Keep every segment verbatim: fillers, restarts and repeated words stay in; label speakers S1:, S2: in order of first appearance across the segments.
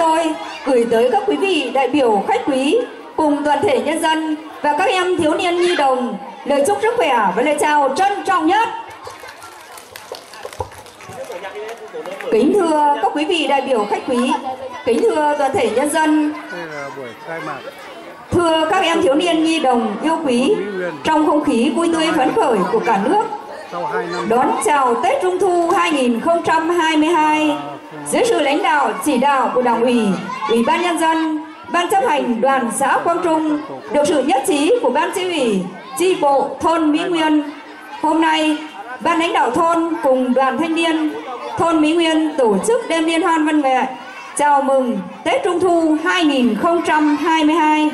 S1: tôi gửi tới các quý vị đại biểu khách quý cùng toàn thể nhân dân và các em thiếu niên nhi đồng lời chúc sức khỏe và lời chào trân trọng nhất. Kính thưa các quý vị đại biểu khách quý, kính thưa toàn thể nhân dân, thưa các em thiếu niên nhi đồng yêu quý, trong không khí vui tươi phấn khởi của cả nước đón chào Tết Trung thu hai nghìn không trăm hai mươi hai dưới sự lãnh đạo chỉ đạo của Đảng ủy, Ủy ban Nhân dân, Ban chấp hành Đoàn xã Quang Trung, được sự nhất trí của Ban Chi ủy, Chi bộ thôn Mỹ Nguyên. Hôm nay, Ban lãnh đạo thôn cùng Đoàn thanh niên thôn Mỹ Nguyên tổ chức đêm liên hoan văn nghệ chào mừng Tết Trung thu hai nghìn không trăm hai mươi hai.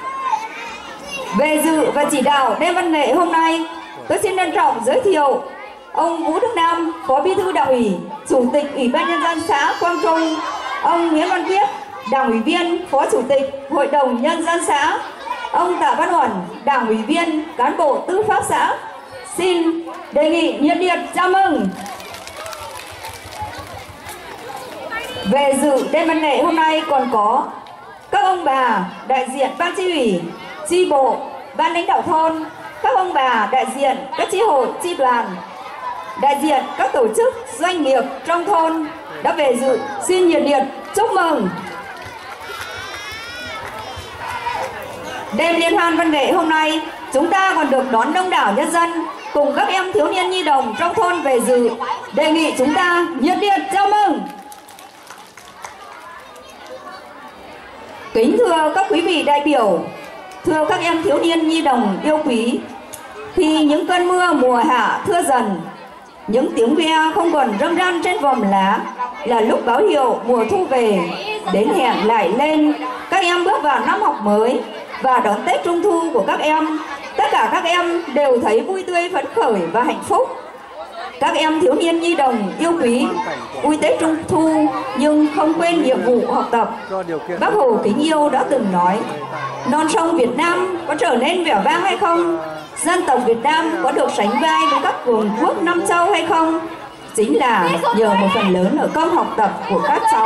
S1: Về dự và chỉ đạo đêm văn nghệ hôm nay, tôi xin trân trọng giới thiệu ông Vũ Đức Nam, Phó Bí thư Đảng ủy, Chủ tịch Ủy ban Nhân dân xã Quang Trung, ông Nguyễn Văn Quyết, Đảng ủy viên, Phó Chủ tịch Hội đồng Nhân dân xã, ông Tạ Văn Uẩn, Đảng ủy viên, cán bộ tư pháp xã. Xin đề nghị nhiệt liệt chào mừng. Về dự đêm văn nghệ hôm nay còn có các ông bà đại diện Ban Chi ủy, Chi bộ, Ban lãnh đạo thôn, các ông bà đại diện các chi hội, chi đoàn, đại diện các tổ chức doanh nghiệp trong thôn đã về dự. Xin nhiệt liệt chúc mừng. Đêm liên hoan văn nghệ hôm nay, chúng ta còn được đón đông đảo nhân dân cùng các em thiếu niên nhi đồng trong thôn về dự. Đề nghị chúng ta nhiệt liệt chào mừng. Kính thưa các quý vị đại biểu, thưa các em thiếu niên nhi đồng yêu quý, khi những cơn mưa mùa hạ thưa dần, những tiếng ve không còn râm ran trên vòm lá là lúc báo hiệu mùa thu về. Đến hẹn lại lên, các em bước vào năm học mới và đón Tết Trung thu của các em. Tất cả các em đều thấy vui tươi phấn khởi và hạnh phúc. Các em thiếu niên nhi đồng yêu quý vui Tết Trung thu nhưng không quên nhiệm vụ học tập. Bác Hồ kính yêu đã từng nói: non sông Việt Nam có trở nên vẻ vang hay không? Dân tộc Việt Nam có được sánh vai với các cường quốc Nam Châu hay không? Chính là nhờ một phần lớn ở công học tập của các cháu.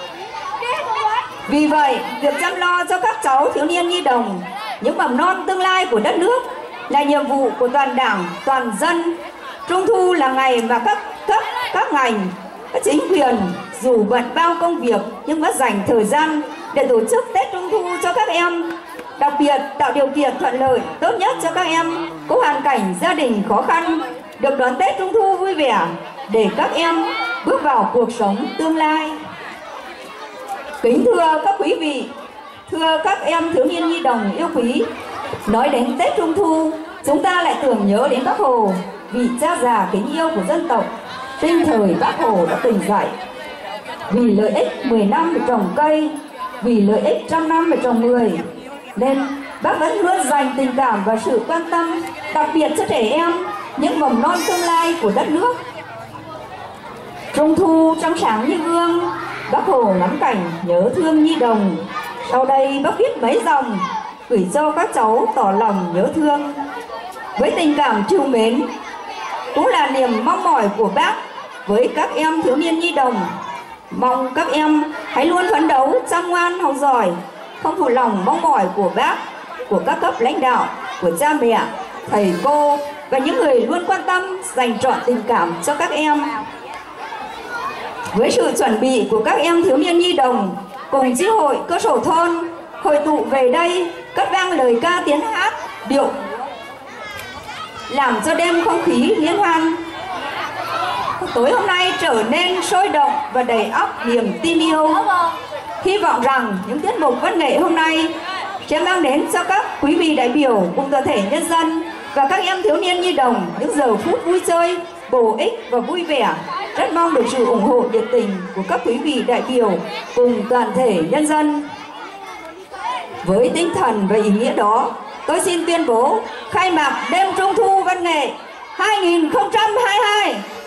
S1: Vì vậy, việc chăm lo cho các cháu thiếu niên nhi đồng, những mầm non tương lai của đất nước là nhiệm vụ của toàn Đảng, toàn dân. Trung thu là ngày mà các cấp, các ngành, các chính quyền dù bận bao công việc nhưng vẫn dành thời gian để tổ chức Tết Trung thu cho các em. Đặc biệt tạo điều kiện thuận lợi tốt nhất cho các em có hoàn cảnh gia đình khó khăn được đón Tết Trung thu vui vẻ để các em bước vào cuộc sống tương lai. Kính thưa các quý vị, thưa các em thiếu niên nhi đồng yêu quý, nói đến Tết Trung thu, chúng ta lại tưởng nhớ đến Bác Hồ, vị cha già kính yêu của dân tộc. Sinh thời Bác Hồ đã từng dạy: vì lợi ích mười năm phải trồng cây, vì lợi ích trăm năm phải trồng người. Nên Bác vẫn luôn dành tình cảm và sự quan tâm đặc biệt cho trẻ em, những mầm non tương lai của đất nước. Trung thu trong sáng như gương, Bác Hồ ngắm cảnh nhớ thương nhi đồng. Sau đây Bác viết mấy dòng gửi cho các cháu tỏ lòng nhớ thương. Với tình cảm trìu mến cũng là niềm mong mỏi của Bác với các em thiếu niên nhi đồng. Mong các em hãy luôn phấn đấu chăm ngoan học giỏi, không phụ lòng mong mỏi của Bác, của các cấp lãnh đạo, của cha mẹ, thầy cô và những người luôn quan tâm dành trọn tình cảm cho các em. Với sự chuẩn bị của các em thiếu niên nhi đồng cùng chi hội cơ sở thôn hội tụ về đây cất vang lời ca tiếng hát điệu, làm cho đêm không khí liên hoan tối hôm nay trở nên sôi động và đầy ắp niềm tin yêu. Hy vọng rằng những tiết mục văn nghệ hôm nay sẽ mang đến cho các quý vị đại biểu cùng toàn thể nhân dân và các em thiếu niên nhi đồng những giờ phút vui chơi bổ ích và vui vẻ. Rất mong được sự ủng hộ nhiệt tình của các quý vị đại biểu cùng toàn thể nhân dân. Với tinh thần và ý nghĩa đó, tôi xin tuyên bố khai mạc đêm Trung thu văn nghệ hai nghìn không trăm hai mươi hai.